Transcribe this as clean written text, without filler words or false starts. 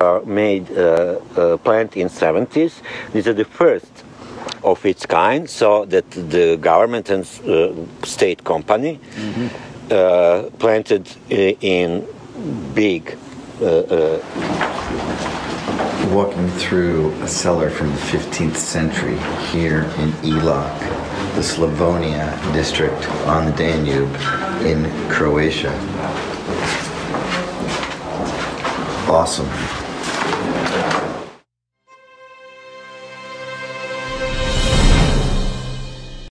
made planned in 70s. These are the first of its kind, so that the government and state company planted in big. Walking through a cellar from the 15th century here in Ilok, the Slavonia district on the Danube in Croatia. Awesome.